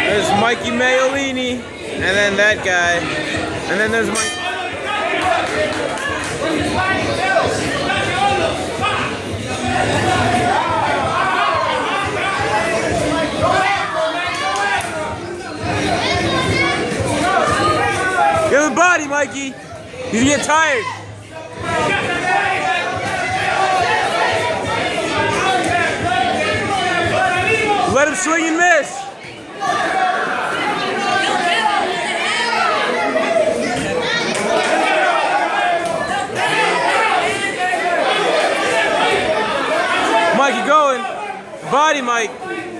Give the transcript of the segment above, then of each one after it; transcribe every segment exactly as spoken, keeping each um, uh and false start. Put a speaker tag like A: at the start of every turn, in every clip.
A: There's Mikey Maiolini, and then that guy, and then there's Mike. Get the body, Mikey. He's getting tired. Let him swing and miss. Mike, you going? Body, Mike.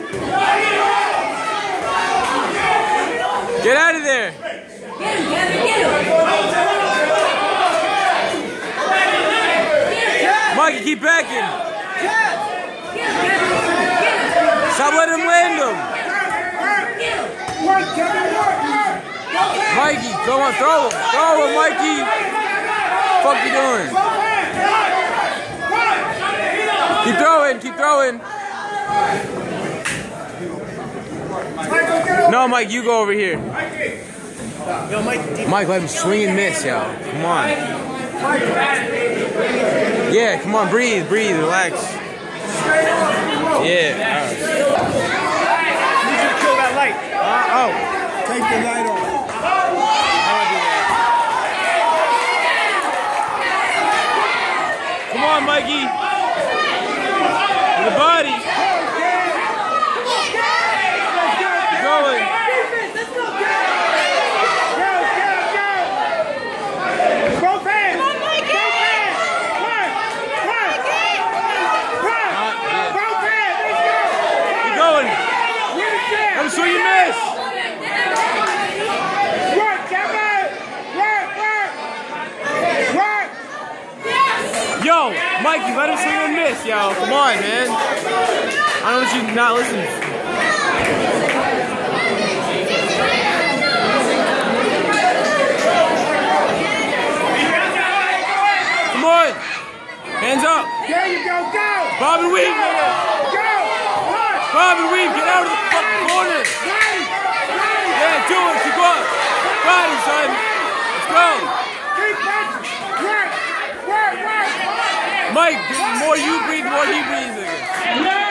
A: Get out of there.
B: Get him, get him, get him.
A: Mike, keep backing. Stop letting him land him. Mikey, come on, throw him. Throw him, Mikey. What the fuck you doing? Keep throwing, keep throwing. No, Mike, you go over here. Mike, let him swing and miss, yo. Come on. Yeah, come on, breathe, breathe, relax. Yeah, alright.
C: You need to kill that light.
A: Uh, oh.
C: Take the light off.
A: Come on, Mikey. The body. Keep going.
C: Both hands. Both hands. One. One. One. Both hands. Let's go.
A: Keep going. Let him swing and miss.
C: Work, Kevin. Work, work. Work.
A: Yo, Mikey, let him swing and miss, yo. Come on, man. I don't want you not listening. Come on. Hands up.
C: There you go. Go.
A: Bob and weave, nigga.
C: Go. One.
A: Bob and weave, get out of the fucking corner.
C: Ready. Ready.
A: Yeah, do it. Keep going. Got him, son. Let's go.
C: Keep punching. Work. Work, work.
A: Mike, the more you breathe, the more he breathes, nigga.